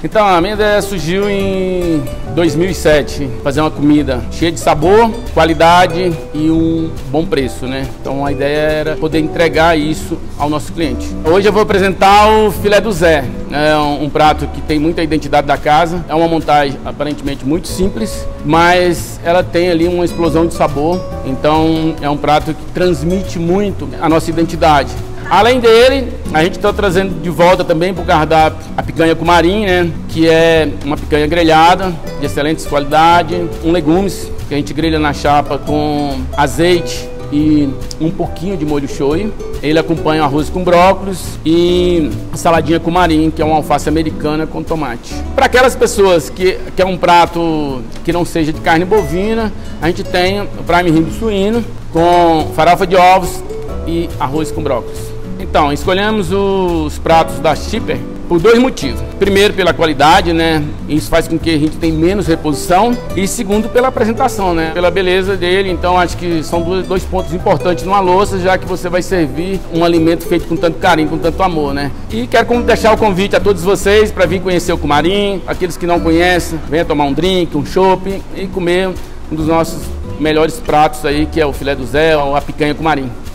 Então, a minha ideia surgiu em 2007, fazer uma comida cheia de sabor, qualidade e um bom preço, né? Então, a ideia era poder entregar isso ao nosso cliente. Hoje eu vou apresentar o filé do Zé. É um prato que tem muita identidade da casa. É uma montagem aparentemente muito simples, mas ela tem ali uma explosão de sabor. Então, é um prato que transmite muito a nossa identidade. Além dele, a gente está trazendo de volta também para o cardápio a picanha cumarim, né? Que é uma picanha grelhada, de excelente qualidade, legumes que a gente grelha na chapa com azeite e um pouquinho de molho shoyu. Ele acompanha arroz com brócolis e saladinha cumarim, que é uma alface americana com tomate. Para aquelas pessoas que quer um prato que não seja de carne bovina, a gente tem o prime rib suíno com farofa de ovos e arroz com brócolis. Então, escolhemos os pratos da Schipper por dois motivos. Primeiro, pela qualidade, né? Isso faz com que a gente tenha menos reposição. E segundo, pela apresentação, né? Pela beleza dele. Então, acho que são dois pontos importantes numa louça, já que você vai servir um alimento feito com tanto carinho, com tanto amor, né? E quero deixar o convite a todos vocês para vir conhecer o Cumarim. Aqueles que não conhecem, venha tomar um drink, um chopp e comer um dos nossos melhores pratos aí, que é o filé do Zé ou a picanha Cumarim.